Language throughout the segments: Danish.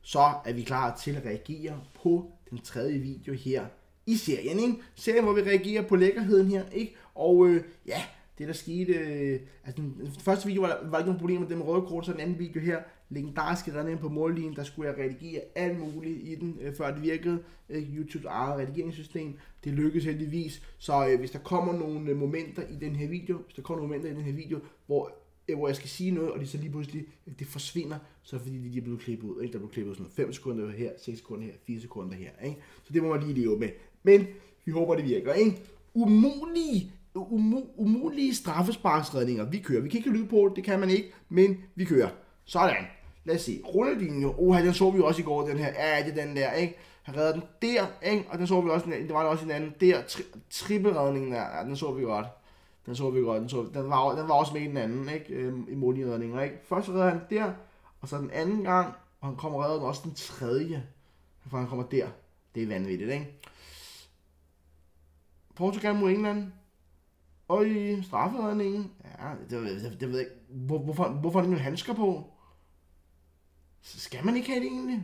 så er vi klar til at reagere på den tredje video her i serien, ikke? Serien, hvor vi reagerer på lækkerheden her, ikke? Og ja, det der skete, altså den første video var ikke nogen problemer med det med røde kort, så den anden video her, legendariske redning på mållinjen, der skulle jeg redigere alt muligt i den, før det virkede, YouTubes eget redigeringssystem. Det lykkedes heldigvis, så hvis der kommer nogle momenter i den her video, hvor jeg skal sige noget, og det så lige pludselig, det forsvinder, så er det fordi, de er blevet klippet ud, ikke? Der blev klippet sådan 5 sekunder her, 6 sekunder her, 4 sekunder her, ikke? Så det må man lige leve med. Men vi håber, det virker, ikke? Umulige straffesparksredninger. Vi kører. Vi kan ikke lyde på det kan man ikke, men vi kører. Sådan. Lad os se. Rullelinjen. Den så vi også i går, den her. Ja, det er den der, ikke? Han redder den der, ikke? Og den så vi også, det var også en anden der. Trippelredningen der. Ja, den så vi godt. Den var også med i den anden, ikke? I mållinjeredningen, ikke? Først redder han der, og så den anden gang, og han kommer redder den også den tredje. For han kommer der. Det er vanvittigt, ikke? Portugal mod England. Øj, strafferedningen. Ja, det ved jeg ikke. Hvorfor har han ikke handsker på? Skal man ikke have det egentlig?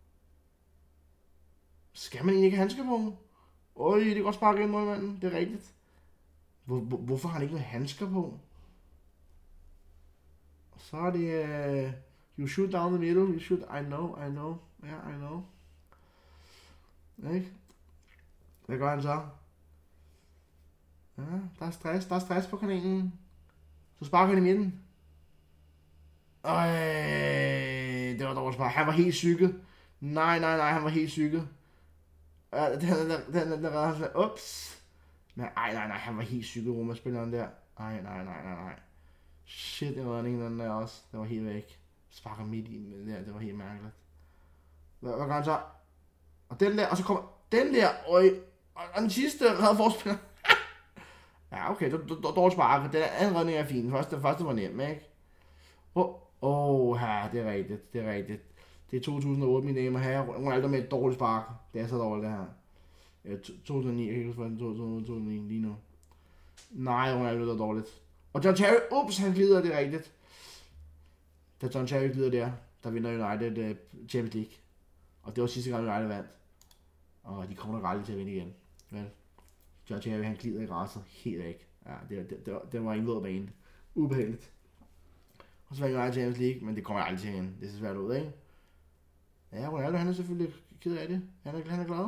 Skal man egentlig ikke have handsker på? Øj, det kan godt sparke ind mod manden. Det er rigtigt. Hvorfor har han ikke noget handsker på? Så er det... you shoot down the middle. You shoot... I know. Yeah, I know. Ikke? Hvad gør han så? Ja, der er stress på kanalen. Så sparker han i midten. Det var dårligt spark. Han var helt psyket. Nej, han var helt psyket. Den redder han sådan, ups. Men nej, han var helt psyket, Roma-spilleren der. Nej. Shit, den redning, den der også. Den var helt væk. Sparker midt i den der, det var helt mærkeligt. Hvad gør han så? Og den der, og så kommer den der, og den sidste redder forspiller. Ja, okay, dårligt sparket. Den anden redning er fin. Den første var nem, ikke? Ja, det er rigtigt. Det er 2008, mine damer og herrer. Ronaldo med et dårligt spark. Det er så dårligt, det her. 2009, jeg kan ikke huske, 2009 lige nu. Nej, Ronaldo er dårligt. Og John Terry, han glider, det er rigtigt. Da John Terry glider der vinder United Champions League. Og det var sidste gang, United vandt. Og de kommer nok aldrig til at vinde igen. Vel? John Terry, han glider i græsset helt væk. Ja, det var en våd bane. Ubehageligt. Og så var United Champions League, men det kommer aldrig til igen. Det ser svært ud, ikke? Ja, Ronaldo, han er selvfølgelig ked af det. Han er glad.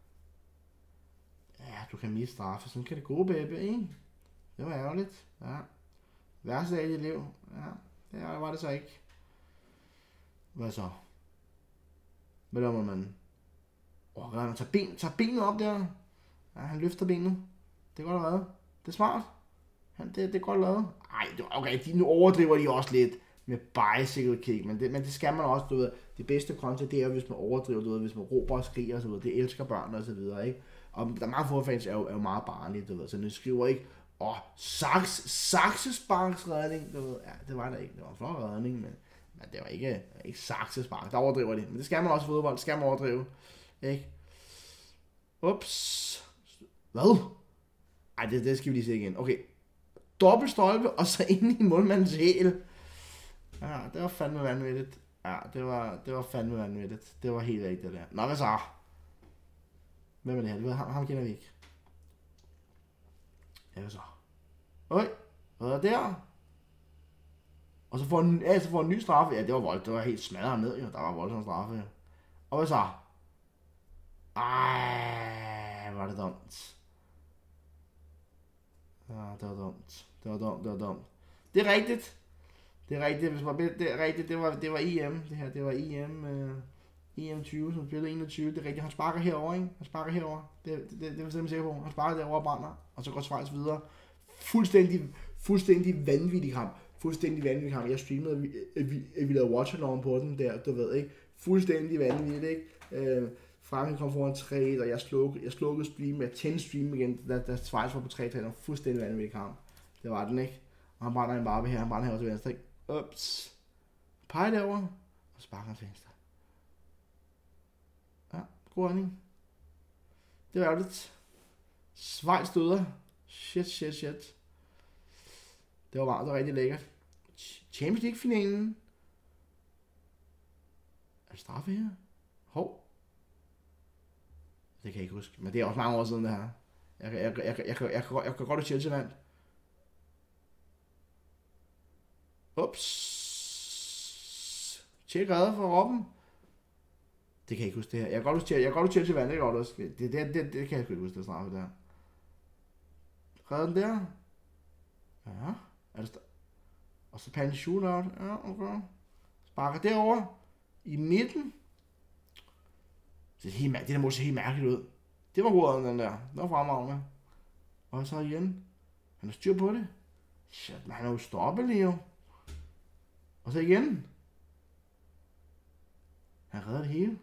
Ja, du kan miste straffe. Sådan kan det gå, baby, ikke? Det var ærgerligt. Ja. Værste dag i dit liv. Ja, det var det så ikke. Hvad så? Hvad gør man? Han tager benet op der. Ja, han løfter benet. Det er godt lavet. Det er smart. Det er godt lavet. Ej, okay, nu overdriver de også lidt med bicycle kick, men det skal man også, du ved. Det bedste content, det er, hvis man overdriver, du ved, hvis man råber og skriger og så videre. Det elsker børn og så videre, ikke? Og der er mange fodboldfans er jo meget barnlige, du ved. Så de skriver ikke, saksesparksredning, du ved. Ja, det var der ikke. Det var en flot redning, men det var ikke saksespark. Der overdriver de. Men det skal man også i fodbold. Det skal man overdrive. Ikke? Ups. Hvad? Ej, det skal vi lige se igen. Okay. Dobbelt stolpe, og så ind i målmandens hæl. Ja, det var fandme vanvittigt. Ja, det var fandme vanvittigt. Det var helt rigtigt, det der. Nå, hvad så? Hvem er det her? Det ved ham kender vi ikke. Ja, hvad så? Hvad er der? Og så får en ny straffe. Ja, det var voldt. Det var helt smadret ned, jo. Der var voldsom straffe, jo. Og hvad så? Ej, var det dumt. Ja, det var dumt. Det er rigtigt. Det var EM. Det var EM 20, som spillede 21. Det er rigtigt. Han sparker herover, ikke? Det er jeg sikker på. Han sparker derovre og brænder, og så går Schweiz videre. Fuldstændig vanvittig kamp. Jeg streamede, at vi lavede watch-along på den der, du ved, ikke? Fuldstændig vanvittigt, ikke? Frankrig kom foran 3, og jeg slukkede stream med 10 stream igen, da Schweiz var på 3-3. Det var fuldstændig vanvittig kamp. Det var den, ikke? Og han brænder en barbe her, han brænder her til venstre, ikke? Ups. Peger derover og sparker han til venstre. Ja, god redning. Det var ærgerligt. Schweiz støder. Shit. Det var rigtig lækkert. Champions League-finalen. det straffe her? Hov. Det kan jeg ikke huske. Men det er også mange år siden det her. Jeg kan godt have Chelsea vandt. Ups. Tjek redder for Robben. Det kan jeg ikke huske det her. Jeg kan godt huske Chelsea vandt. Det kan jeg godt huske. Det kan jeg ikke huske, det straffe der. Redder den der? Ja. Er det og så pande shootout. Ja, okay. Sparker derover i midten. Det der må se helt mærkeligt ud. Det var hovedet den der. Det var fremragende. Og så igen. Han har styr på det. Shit, man, han er jo stoppelig jo. Og så igen. Han redder det hele.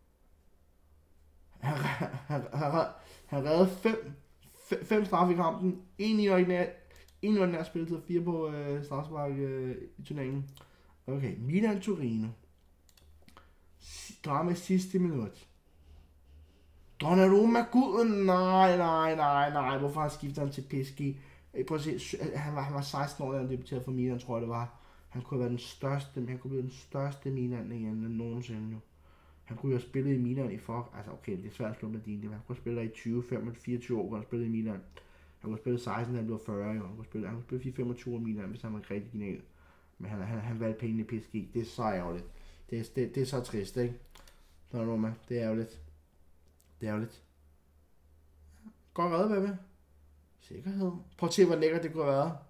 Han redder 5 straffe i kampen. 1 i ordinær spilletid og 4 på straffespark i turneringen. Okay, Milan Torino. Drama sidste minut. Donnarumma, guden, nej. Hvorfor har han skiftet ham til PSG? Prøv at se, han var 16 år, da han debuterede for Milan, tror jeg det var. Han kunne være den største, men han kunne blive den største Milan igen nogensinde jo. Han kunne jo have spillet i Milan i altså okay, det er svært at slå med dine. Han kunne have spillet i 24 år, hvor han spillede i Milan. Han kunne have spillet 16, da han blev 40 jo. Han kunne spille 4-25 år i Milan, hvis han var rigtig genial. Men han valgte pengene i PSG. Det er så ærgerligt. Det er så trist, ikke? Donnarumma, det er ærgerligt. Det er ærgerligt. Godt reddet, baby. Sikkerhed. Prøv at se, hvor lækkert det kunne have været.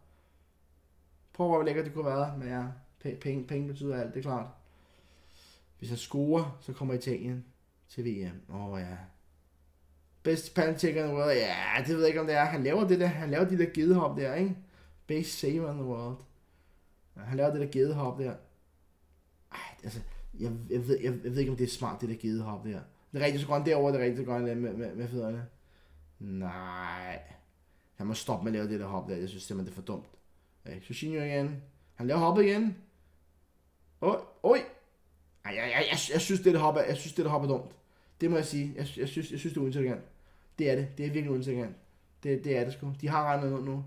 Men ja, penge betyder alt, det er klart. Hvis han scorer, så kommer Italien til VM. Ja. Bedste pandetækker in the world. Ja, det ved jeg ikke, om det er. Han laver de der gedehop der, ikke? Best saver in the world. Ja, han laver det der gedehop der. Altså, jeg ved ikke, om det er smart, det der gedehop der. Det er rigtigt, så går han derover, det er rigtigt, så går han med fødderne. Nej. Han må stoppe med at lave det der hop der. Jeg synes simpelthen, det er for dumt. Okay, Jorginho igen. Han laver hoppet igen. Oj. Jeg synes, det der hop er dumt. Det må jeg sige. Jeg synes, det er uintelligent. Det er det. Det er virkelig uintelligent. Det er det sgu. De har regnet ud nu.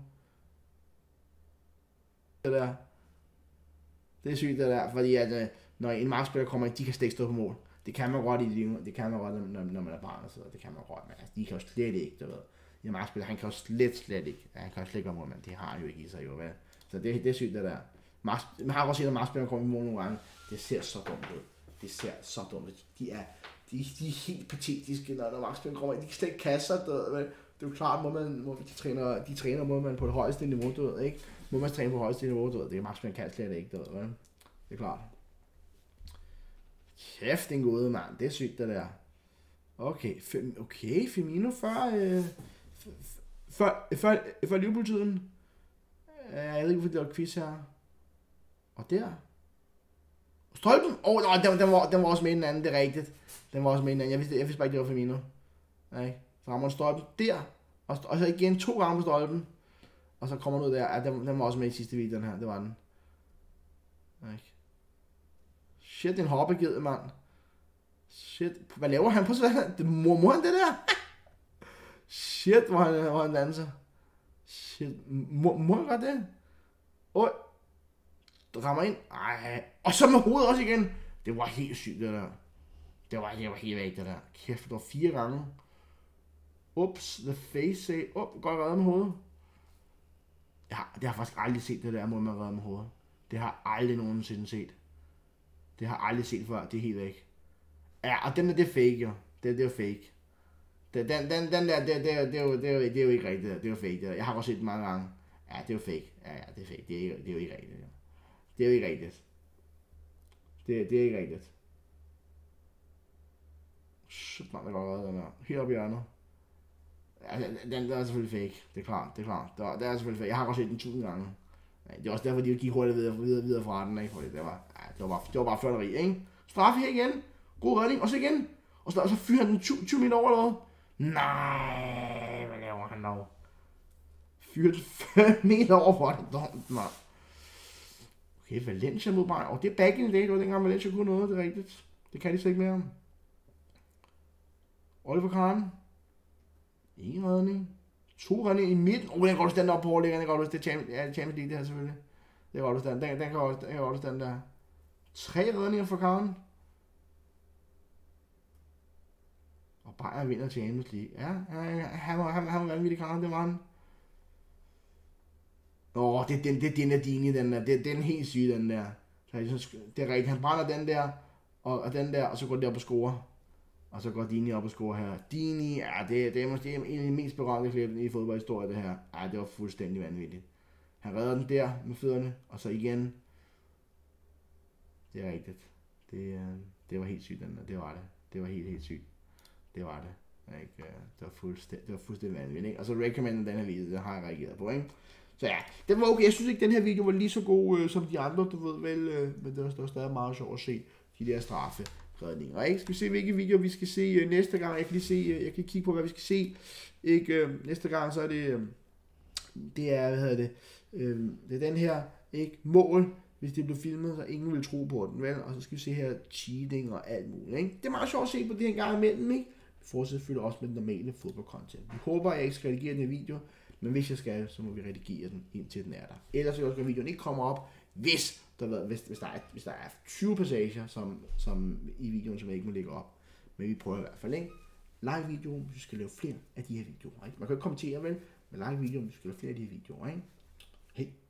Det der. Det er sygt, det der. Fordi at, når en markspiller kommer ind, de kan slet ikke stå på mål. Det kan man godt i det. Det kan man godt, når man er barn og så. Det kan man godt. Men altså, de kan jo slet ikke, du ved. En markspiller, han kan jo slet ikke. Han kan jo slet ikke være mål, men det har han jo ikke i sig, jo. Vel? Så det er sygt, det der. Man har også set, at markspillerne kommer i mål nogle gange. Det ser så dumt ud. De er helt patetiske, når markspillerne kommer ind. De kan slet ikke kaste sig. Det er jo klart, de træner må man på det højeste niveau, du ved, ikke? Må man træne på det højeste niveau, du ved. Det er markspillerne kan slet ikke, du ved, vel? Det er klart. Kæft, den gode mand. Det er sygt, det der. Okay, Firmino før Liverpool-tiden. Jeg ved ikke, hvorfor det var quiz her. Og der. Stolpen! Den var også med den anden, det er rigtigt. Den var også med den anden. Jeg vidste bare ikke, det var Firmino. Nej. Så rammer han stolpen der. Og så igen 2 gange på stolpen. Og så kommer den ud der. Ja, den var også med i sidste video, den her. Det var den. Nej. Shit, en hoppeged, mand. Shit. Hvad laver han på sådan? Må han det der? Shit, hvor han danser. Shit. Må han godt det? Rammer ind. Ej. Og så med hovedet også igen. Det var helt sygt, det der. Det var helt væk, det der. Kæft, det var 4 gange. Ups, the face say. Godt reddet med hovedet. Det har jeg faktisk aldrig set, det der måde med at redde med hovedet. Det har jeg aldrig nogensinde set. Det har jeg aldrig set før. Det er helt væk. Ja, og den der, det er fake, jo. Det er jo fake. Den der, det er jo ikke rigtigt. Det er jo fake. Jeg har også set det mange gange. Ja, det er jo fake. Ja, det er fake. Det er jo ikke rigtigt. Det er jo ikke rigtigt. Det er ikke rigtigt. Shit, man, det går reddet, den der. Helt op i hjørnet. Ja, den er selvfølgelig fake. Det er klart. Det er selvfølgelig fake. Jeg har også set den 1000 gange. Ja, det er også derfor, de gik hurtigt videre fra den, ikke? Fordi det var bare fløjteri, ikke? Straf her igen. God redning. Og så igen. Og så fyrer han den 20 meter over eller noget. Nej, hvad laver han dog? Fyrer den 5 meter over, hvor det dumt, mand. Okay, Valencia mod Bayern. Og det er back in the day, det var dengang Valencia kunne noget, det er rigtigt. Det kan de slet ikke mere. Oliver Kahn. 1 redning. 2 redning i midten. Den går du stand op på overlæggeren. Det er Champions League, det her selvfølgelig. Det går du stand. Den kan godt stand der. 3 redninger for Kahn. Bayern vinder Champions League. Ja, han var vanvittig klar, det var han. Det er Dinadini, den der. Det er den helt syge, den der. Det er rigtigt, han brænder den der, og den der, og så går det op og scorer. Og så går Dini op og scorer her. Dini, ja, det er måske en af de mest berømte klip i fodboldhistorie, det her. Ja, det var fuldstændig vanvittigt. Han redder den der med fødderne, og så igen. Det er rigtigt. Det var helt sygt, den der. Det var det. Det var helt sygt. Det var det. Ikke? Det var fuldstændig vanvittigt. Ikke? Og så recommender den her video, den har jeg reageret på, ikke? Så ja, det var okay. Jeg synes ikke, den her video var lige så god som de andre, du ved vel. Men det var stadig meget sjovt at se de der strafferedninger. Ikke? Skal vi se, hvilke videoer vi skal se næste gang? Jeg kan lige se, jeg kan kigge på, hvad vi skal se. Ikke? Næste gang, så er det er, hvad hedder det? Det er den her, ikke? Mål. Hvis det blev filmet, så ingen vil tro på den, vel? Og så skal vi se her cheating og alt muligt, ikke? Det er meget sjovt at se på det en gang imellem, ikke? Vi fortsætter selvfølgelig også med den normale fodboldcontent. Vi håber, at jeg ikke skal redigere den her video, men hvis jeg skal, så må vi redigere den, indtil den er der. Ellers vil jeg også, at videoen ikke kommer op, hvis der er 20 passager som i videoen, som jeg ikke må lægge op. Men vi prøver i hvert fald, ikke? Like videoen, hvis vi skal lave flere af de her videoer, ikke? Man kan ikke kommentere, vel? Men like videoen, hvis vi skal lave flere af de her videoer, ikke? Hej.